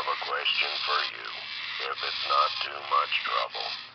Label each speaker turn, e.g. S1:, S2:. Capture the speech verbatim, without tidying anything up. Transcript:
S1: have a question for you, if it's not too much trouble.